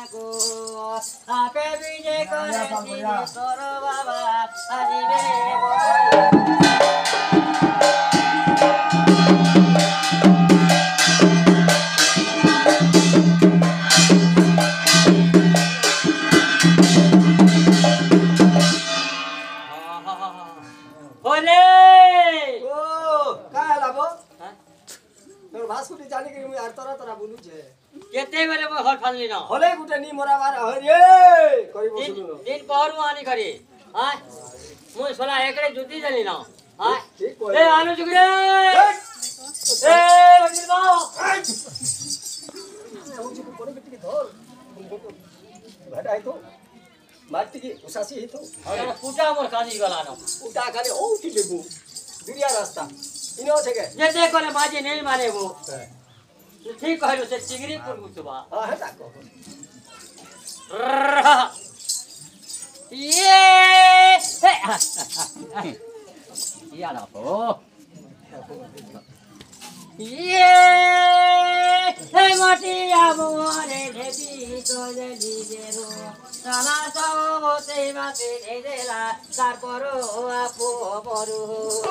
को आपे विजय करे तोर बाबा আজি रे भास्कुटी जाने के यार तरा तरा बोलू छे केते बेले म हल फालली न होले गुटे नी मोरा बार हरे करी बसलु न दिन पहरु आनी खरी हां मु सोला एकरे जुती जली न हां ठीक कोइ ए आलू जुगरे ए वकील बाऊ हो जी को पड़े बेटी के धर भाई तो माटी की उसासी ही तो अरे फुटा मोर काजी गला न उटा खाली ओ की लेबू दुरिया रास्ता इनो छे के जे देखो ले बाजी नहीं माने वो ठीक कहलो से चिगरी पुर गुतबा हां है ताको ये या ना हो ये हे मोटिया मोरे ढेपी तो जली जेरो साला सो ते माते देला तार परो आपो परो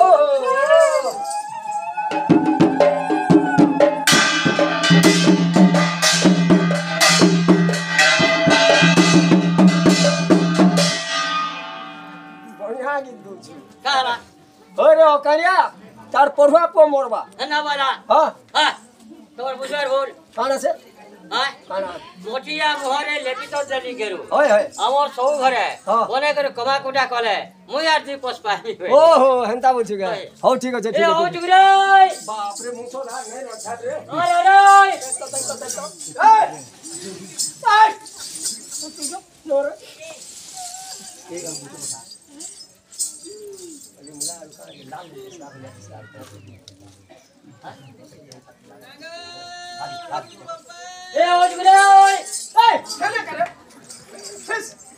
बढ़िया गीत दू छी काला अरे ओ करिया तार परुआ पो मोरबा ना वाला हां हां तोर बुझर बोल काना से हां काना मोटिया मोहरे लेटी तो जली गेरो होय होय हमर सौ घरे हाँ। कोने करे कमा कोटा कले मु यार दी पोस पाई ओहो हेंता बोल छिगा हो ठीक আছে ঠিক ए আছে ओ जुगरे बाप रे मुंह तो लाग नहीं रखा रे अरे अरे ए नोर एक अंगूठा बता अरे मुला का लाल ए ओ जुगरे ए क्या करे फिस